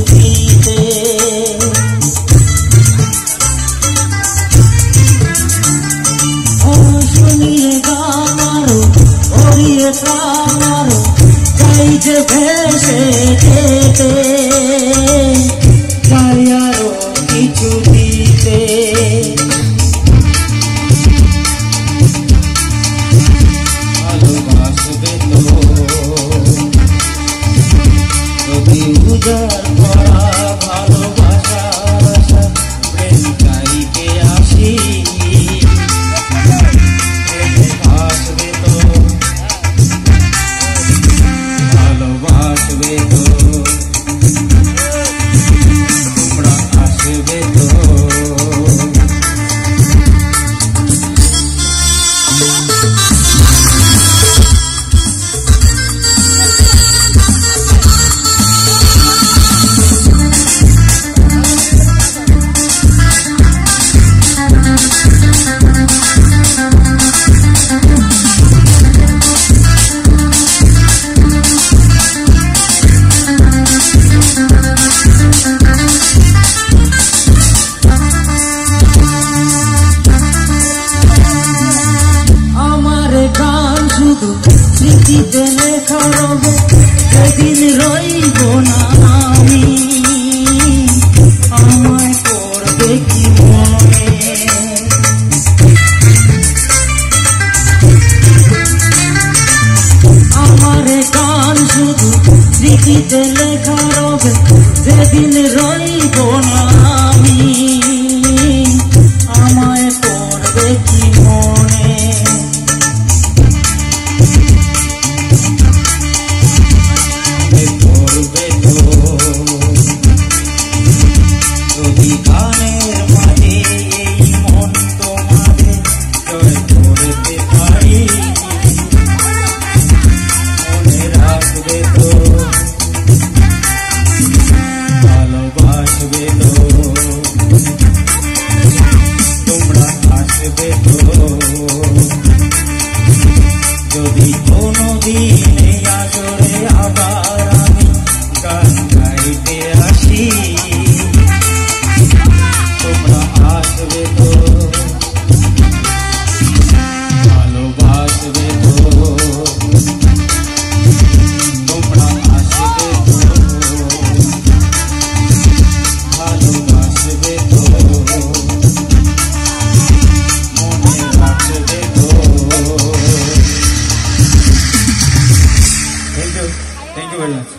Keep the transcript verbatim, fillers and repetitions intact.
দিতে শুনিয়ে গামারো ওরিয়ে কামারো চাই যে ভেসে যেতে চাই আরো কিছু দিতে ভালোবাসবে তো যদি উজাড় করা ভালোবাসার আশা প্রেম চাইতে আসি ভালোবাসবে তো ভালোবাসবে তো তোমরা আসবে তো স্মৃতিতে লেখা রবে সেদিন রইব না আমি আমায় করবে কি মনে আমার গান শুধু স্মৃতিতে লেখা রবে সেদিন রইব না আমি আমায় করবে কি মনে যদি গানের মাঝে এই মন তোমারে জয় করতে পারি মনে রাখবে তো ভালোবাসবে তো তোমরা আসবে তো যদি কোনোদিন আসরে আবার আমি গান গাইতে আসি তোমরা আসবে তো ভালোবাসবে তো তোমরা আসবে তো ভালোবাসবে তো মনে রাখবে তো thank you thank you very much